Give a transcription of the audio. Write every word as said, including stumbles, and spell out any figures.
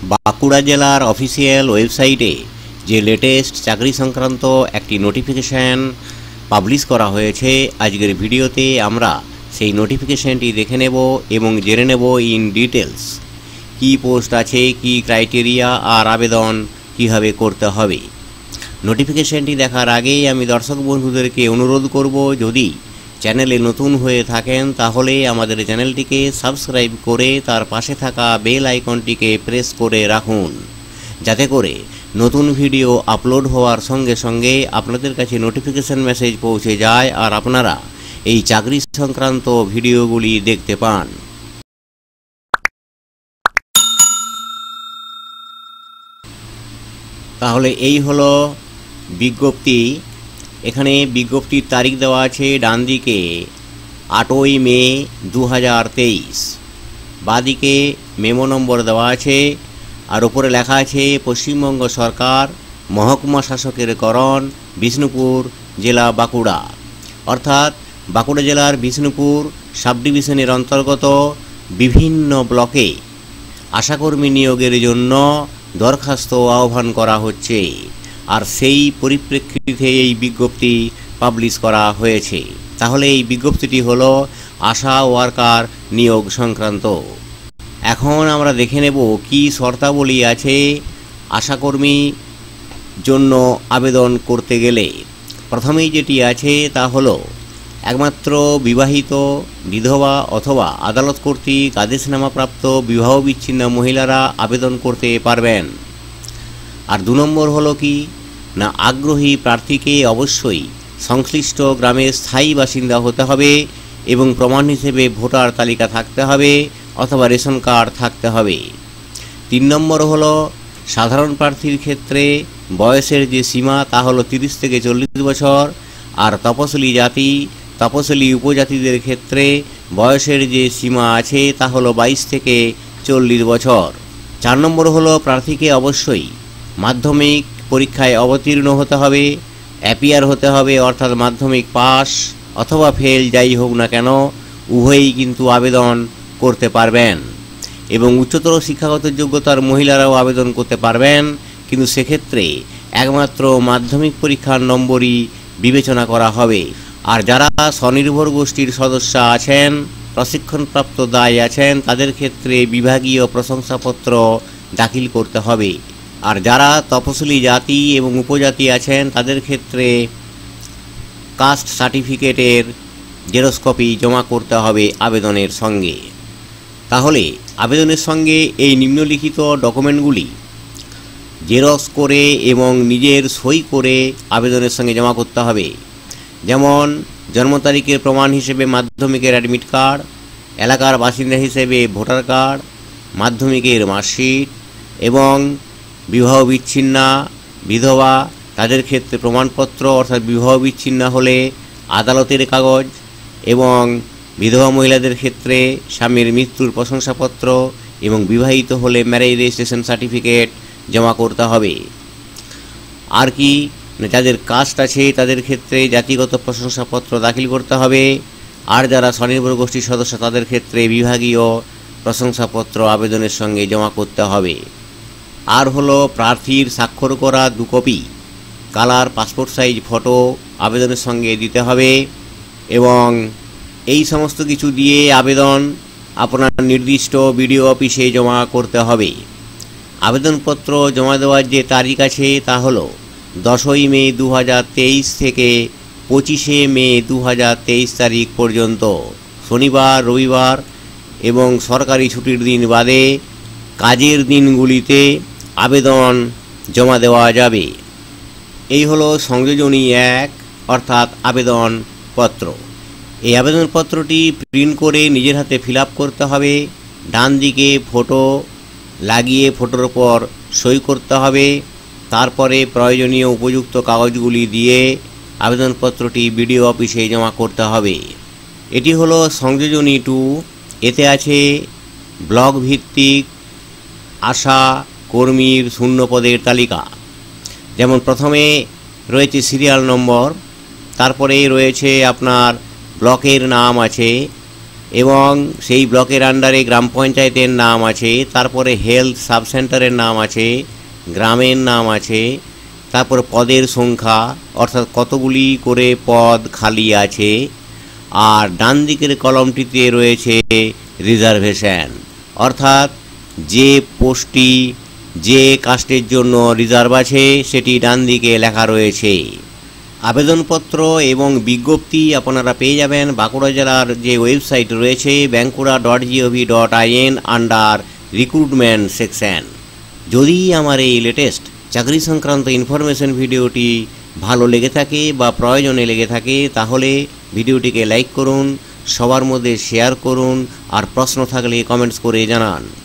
বাঁকুড়া জেলার অফিসিয়াল ওয়েবসাইটে যে লেটেস্ট চাকরি সংক্রান্ত একটি নোটিফিকেশান পাবলিশ করা হয়েছে, আজকের ভিডিওতে আমরা সেই নোটিফিকেশানটি দেখে নেব এবং জেনে নেব ইন ডিটেলস কি পোস্ট আছে, কি ক্রাইটেরিয়া আর আবেদন কিভাবে করতে হবে। নোটিফিকেশানটি দেখার আগেই আমি দর্শক বন্ধুদেরকে অনুরোধ করব, যদি চ্যানেলে নতুন হয়ে থাকেন তাহলে আমাদের চ্যানেলটিকে সাবস্ক্রাইব করে তার পাশে থাকা বেল আইকনটিকে প্রেস করে রাখুন, যাতে করে নতুন ভিডিও আপলোড হওয়ার সঙ্গে সঙ্গে আপনাদের কাছে নোটিফিকেশান মেসেজ পৌঁছে যায় আর আপনারা এই চাকরি সংক্রান্ত ভিডিওগুলি দেখতে পান। তাহলে এই হলো বিজ্ঞপ্তি। এখানে বিজ্ঞপ্তির তারিখ দেওয়া আছে ডান দিকে আটই মে দু হাজার তেইশ, বাঁদিকে মেমো নম্বর দেওয়া আছে, আর উপরে লেখা আছে পশ্চিমবঙ্গ সরকার, মহকুমা শাসকের করণ, বিষ্ণুপুর জেলা বাঁকুড়া। অর্থাৎ বাঁকুড়া জেলার বিষ্ণুপুর সাব ডিভিশনের অন্তর্গত বিভিন্ন ব্লকে আশাকর্মী নিয়োগের জন্য দরখাস্ত আহ্বান করা হচ্ছে, আর সেই পরিপ্রেক্ষিতে এই বিজ্ঞপ্তি পাবলিশ করা হয়েছে। তাহলে এই বিজ্ঞপ্তিটি হলো আশা ওয়ার্কার নিয়োগ সংক্রান্ত। এখন আমরা দেখে নেব কি শর্তাবলী আছে আশাকর্মী জন্য আবেদন করতে গেলে। প্রথমেই যেটি আছে তা হলো একমাত্র বিবাহিত, বিধবা অথবা আদালত কর্তৃক আদেশনামাপ্রাপ্ত বিবাহ বিচ্ছিন্ন মহিলারা আবেদন করতে পারবেন। আর দু নম্বর হলো কি না, আগ্রহী প্রার্থীকে অবশ্যই সংশ্লিষ্ট গ্রামের স্থায়ী বাসিন্দা হতে হবে এবং প্রমাণ হিসেবে ভোটার তালিকা থাকতে হবে অথবা রেশন কার্ড থাকতে হবে। তিন নম্বর হলো সাধারণ প্রার্থীর ক্ষেত্রে বয়সের যে সীমা তা হলো তিরিশ থেকে চল্লিশ বছর, আর তপশিলি জাতি তপশিলি উপজাতিদের ক্ষেত্রে বয়সের যে সীমা আছে তা হলো বাইশ থেকে চল্লিশ বছর। চার নম্বর হলো প্রার্থীকে অবশ্যই মাধ্যমিক পরীক্ষায় অবতীর্ণ হতে হবে, অ্যাপিয়ার হতে হবে, অর্থাৎ মাধ্যমিক পাস অথবা ফেল যাই হোক না কেন উভয়ই কিন্তু আবেদন করতে পারবেন। এবং উচ্চতর শিক্ষাগত যোগ্যতার মহিলারাও আবেদন করতে পারবেন, কিন্তু সেক্ষেত্রে একমাত্র মাধ্যমিক পরীক্ষার নম্বরই বিবেচনা করা হবে। আর যারা স্বনির্ভর গোষ্ঠীর সদস্য আছেন, প্রশিক্ষণপ্রাপ্ত দায় আছেন, তাদের ক্ষেত্রে বিভাগীয় প্রশংসাপত্র দাখিল করতে হবে। আর যারা তপশিলি জাতি এবং উপজাতি আছেন তাদের ক্ষেত্রে কাস্ট সার্টিফিকেটের জেরক্স কপি জমা করতে হবে আবেদনের সঙ্গে। তাহলে আবেদনের সঙ্গে এই নিম্নলিখিত ডকুমেন্টগুলি জেরক্স করে এবং নিজের সই করে আবেদনের সঙ্গে জমা করতে হবে। যেমন জন্ম তারিখের প্রমাণ হিসেবে মাধ্যমিকের অ্যাডমিট কার্ড, এলাকার বাসিন্দা হিসেবে ভোটার কার্ড, মাধ্যমিকের মার্কশিট, এবং বিবাহ বিচ্ছিন্না বিধবা তাদের ক্ষেত্রে প্রমাণপত্র অর্থাৎ বিবাহ বিচ্ছিন্ন হলে আদালতের কাগজ, এবং বিধবা মহিলাদের ক্ষেত্রে স্বামীর মৃত্যুর প্রশংসাপত্র, এবং বিবাহিত হলে ম্যারেজ রেজিস্ট্রেশন সার্টিফিকেট জমা করতে হবে। আর কি যাদের কাস্ট আছে তাদের ক্ষেত্রে জাতিগত প্রশংসাপত্র দাখিল করতে হবে। আর যারা স্বনির্ভর গোষ্ঠীর সদস্য তাদের ক্ষেত্রে বিভাগীয় প্রশংসাপত্র আবেদনের সঙ্গে জমা করতে হবে। আর হলো প্রার্থীর স্বাক্ষর করা দু copy colour passport size photo আবেদনের সঙ্গে দিতে হবে, এবং এই সমস্ত কিছু দিয়ে আবেদন আপনার নির্দিষ্ট বিডিও অফিসে জমা করতে হবে। আবেদনপত্র জমা দেওয়ার যে তারিখ আছে তা হলো দশই মে দু হাজার তেইশ থেকে পঁচিশে মে দু হাজার তেইশ তারিখ পর্যন্ত, শনিবার, রবিবার এবং সরকারি ছুটির দিন বাদে কাজের দিনগুলিতে আবেদন জমা দেওয়া যাবে। এই হলো সংযোজনী এক অর্থাৎ আবেদনপত্র। এই আবেদনপত্রটি প্রিন্ট করে নিজের হাতে ফিল আপ করতে হবে। ডান দিকে ফটো লাগিয়ে ফটোর ওপর সই করতে হবে। তারপরে প্রয়োজনীয় উপযুক্ত কাগজগুলি দিয়ে আবেদনপত্রটি বিডিও অফিসে জমা করতে হবে। এটি হলো সংযোজনী টু। এতে আছে ব্লক ভিত্তিক আশা কর্মীর শূন্য পদের তালিকা। যেমন প্রথমে রয়েছে সিরিয়াল নম্বর, তারপরে রয়েছে আপনার ব্লকের নাম আছে, এবং সেই ব্লকের আন্ডারে গ্রাম পঞ্চায়েতের নাম আছে, তারপরে হেলথ সাব সেন্টারের নাম আছে, গ্রামের নাম আছে, তারপর পদের সংখ্যা অর্থাৎ কতগুলি করে পদ খালি আছে, আর ডান দিকের কলমটিতে রয়েছে রিজার্ভেশন, অর্থাৎ যে পোস্টটি যে কাস্টের জন্য রিজার্ভ আছে সেটি ডান দিকে লেখা রয়েছে। আবেদনপত্র এবং বিজ্ঞপ্তি আপনারা পেয়ে যাবেন বাঁকুড়া জেলার যে ওয়েবসাইট রয়েছে bankura dot gov dot IN under recruitment section. যদি আমার এই লেটেস্ট চাকরি সংক্রান্ত ইনফরমেশন ভিডিওটি ভালো লেগে থাকে বা প্রয়োজনে লেগে থাকে তাহলে ভিডিওটিকে লাইক করুন, সবার মধ্যে শেয়ার করুন, আর প্রশ্ন থাকলে কমেন্টস করে জানান।